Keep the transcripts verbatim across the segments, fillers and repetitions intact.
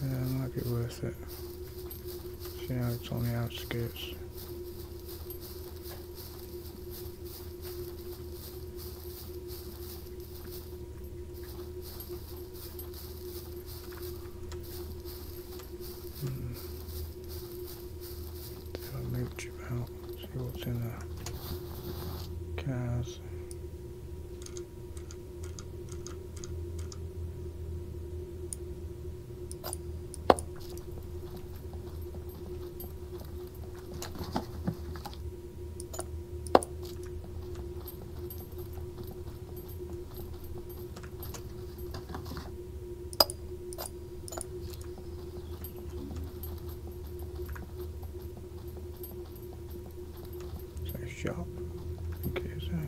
Yeah, it might be worth it. See how it's on the outskirts. Hmm. So I'll mooch about, see what's in the cars. Shop. Okay, is that?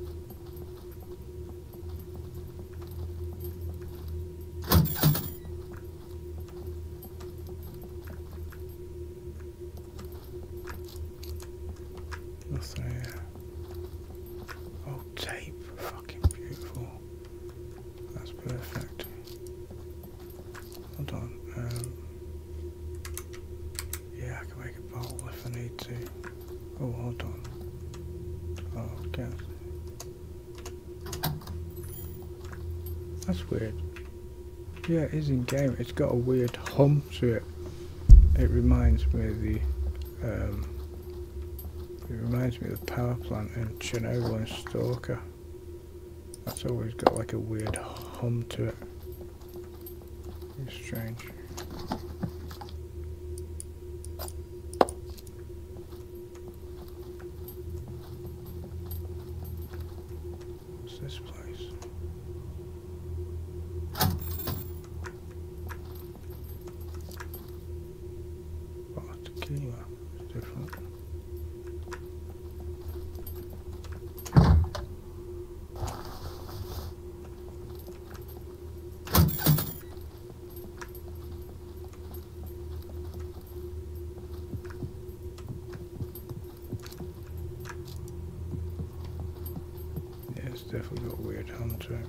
Nothing here. Oh, tape. Fucking beautiful. That's perfect. Hold on. Um, yeah, I can make a bottle if I need to. Oh, hold on. Oh, gas. That's weird. Yeah, it is in game. It's got a weird hum to it. It reminds me of the. Um, it reminds me of the power plant in Chernobyl and Stalker. That's always got like a weird hum to it. It's strange. What's this place? Oh, tequila. It's different. Yeah, it's definitely got a weird hum to it.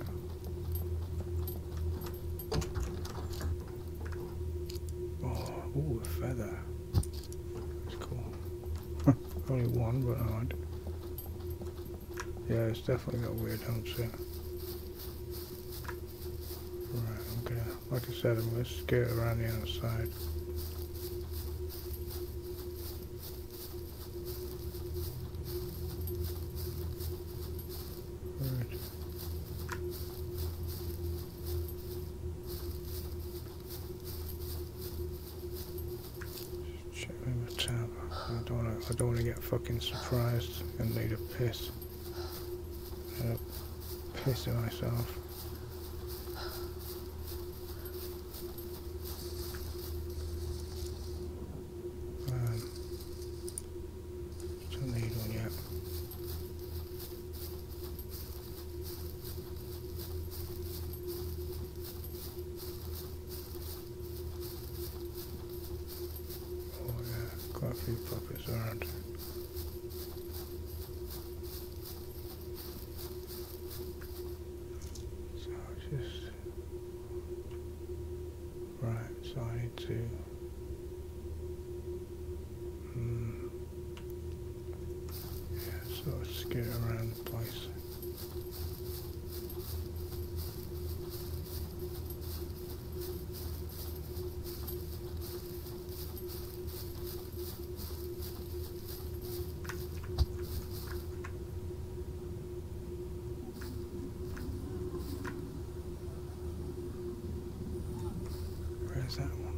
Oh, ooh, a feather. That's cool. Only one, but alright. Yeah, it's definitely got a weird hum to it. Right, I'm gonna, like I said, I'm gonna skirt around the outside. Right. Check my tab. I don't wanna, I don't wanna get fucking surprised and need a piss. Uh, pissing myself. Um, don't need one yet. Oh yeah, quite a few puppets around. So just right. So I need to. Hmm. Yeah, sort of skirt around the place. Where's that one?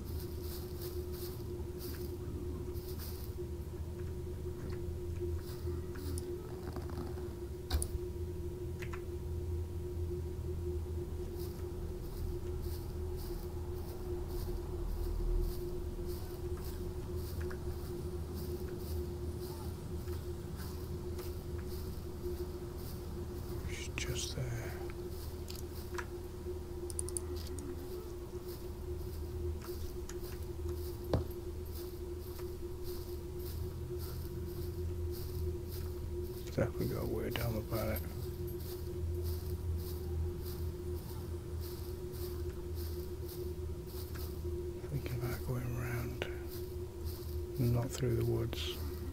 It's just there. It's definitely got a weird hum about it. out through the woods.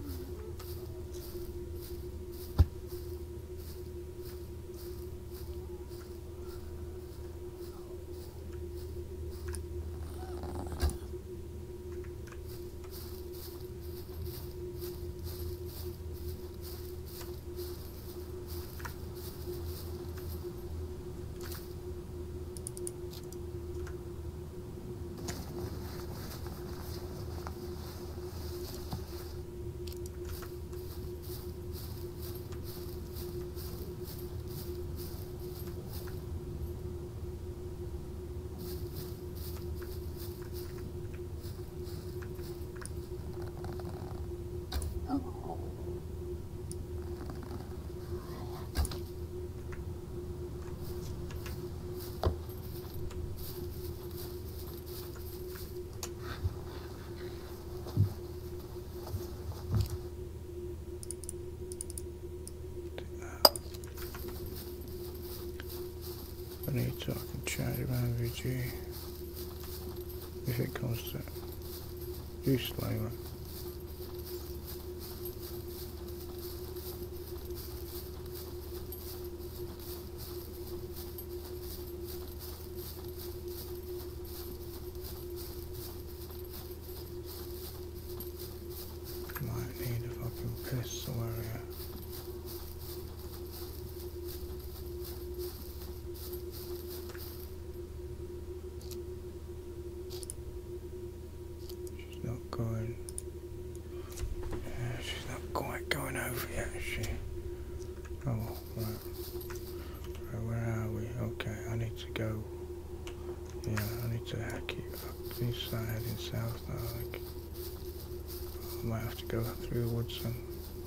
I need to, I can change around V G if it comes to use later. Might need a fucking pistol area. Not going. Yeah, she's not quite going over yet, is she? Oh, right. Right, where are we? Okay, I need to go. Yeah, I need to keep. I need to start heading south now. Like, I might have to go through the woods then.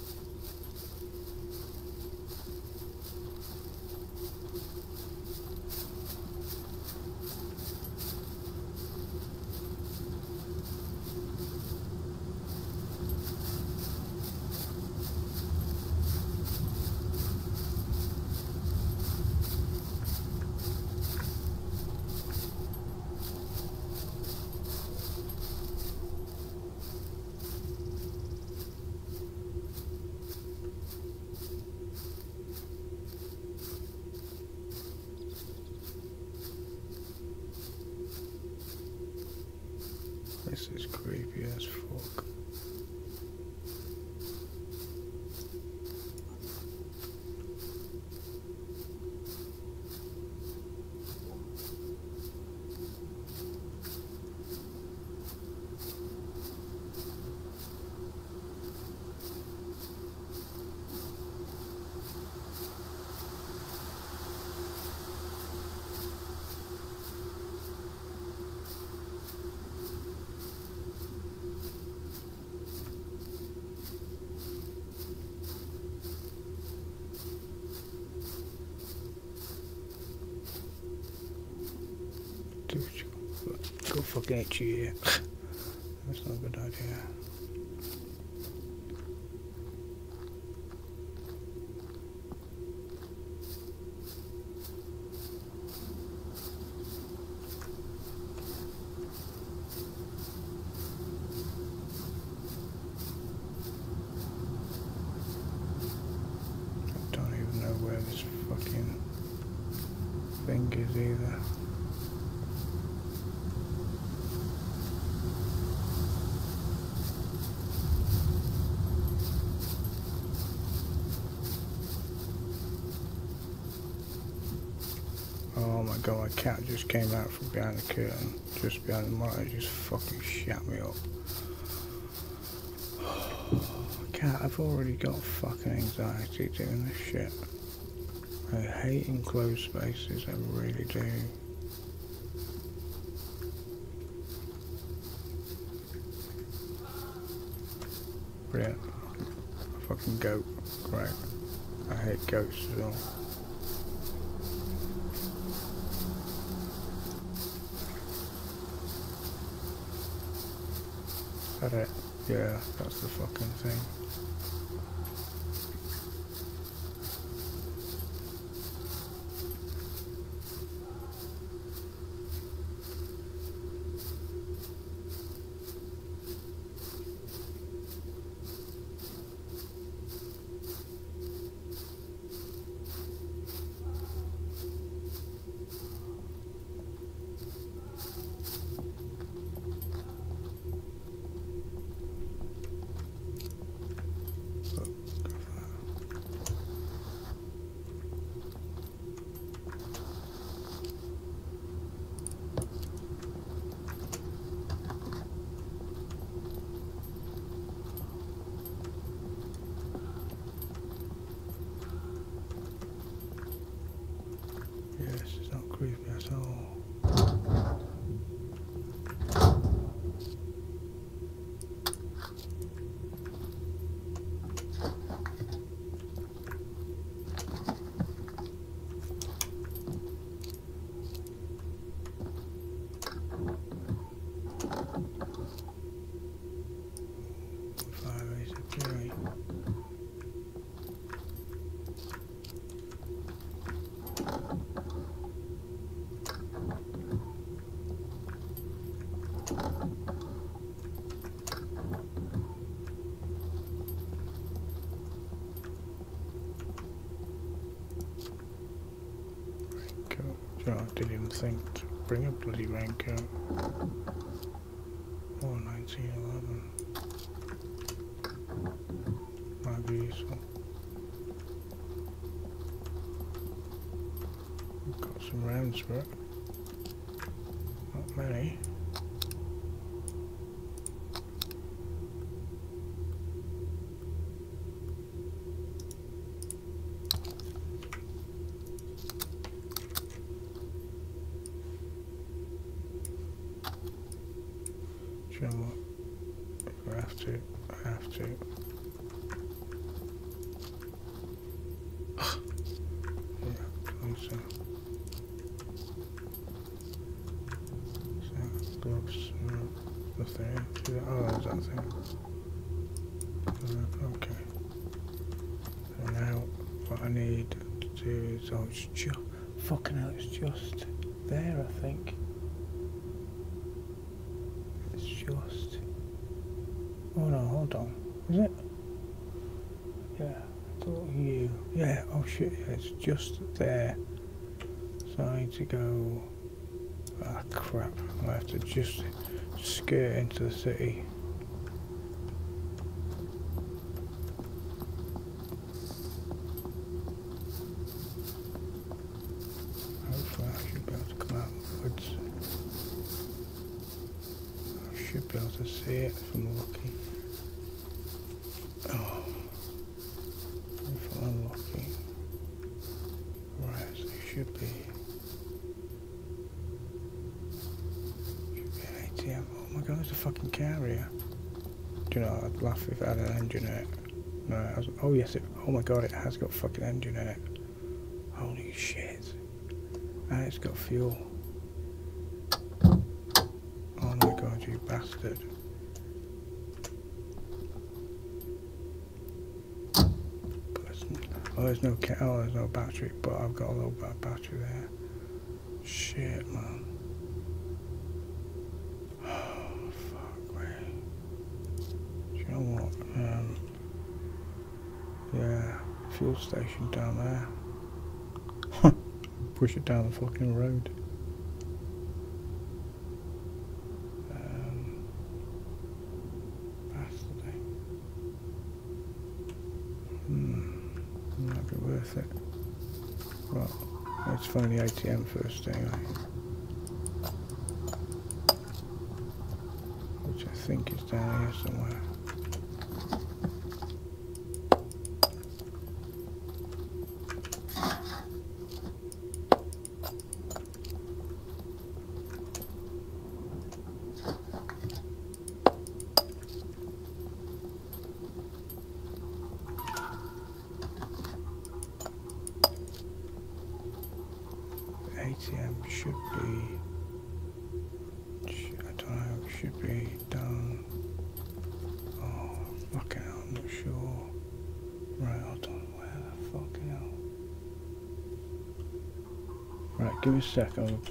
This is creepy as fuck. Dude, go fucking itchy here. That's not a good idea. I don't even know where this fucking thing is either. Oh my god, my cat just came out from behind the curtain, just behind the monitor, just fucking shut me up. Cat, I've already got fucking anxiety doing this shit. I hate enclosed spaces, I really do. Brilliant. A fucking goat. Great. I hate goats as well. Is that it? Yeah, that's the fucking thing. damn thing to bring a bloody raincoat. Oh, nineteen eleven. Might be useful. We've got some rounds for it. Not many. Do you know what? If I have to, I have to. Yeah, closer. So, gloves, no, nothing. Oh, there's that thing. Uh, okay. So now, what I need to do is, oh, it's just, fucking hell, it's just there, I think. It's just, oh no, hold on, is it? Yeah, it's all you. Yeah, oh shit, yeah, it's just there. So I need to go, ah crap, I have to just skirt into the city. Hopefully I should be able to come out of the woods. I should be able to see it if I'm lucky. Oh, if I'm unlucky. Right, so it should be. Should be an A T M. Oh my god, there's a fucking car here. Do you know, I'd laugh if it had an engine in it. No, it has, oh yes, it, oh my god, it has got a fucking engine in it. Holy shit. And it's got fuel. Oh my god, you bastard. But there's, oh, there's no ca oh, there's no battery, but I've got a low battery there. Shit, man. Oh, fuck me. Do you know what? Um, yeah, fuel station down there. Push it down the fucking road. Um, bastard. Hmm, might be worth it. Well, let's find the A T M first anyway. Which I think is down here somewhere. A T M should be, I don't know, should be down, oh, fucking hell, I'm not sure. Right, hold on, where the fucking hell? Right, give me a sec, I'll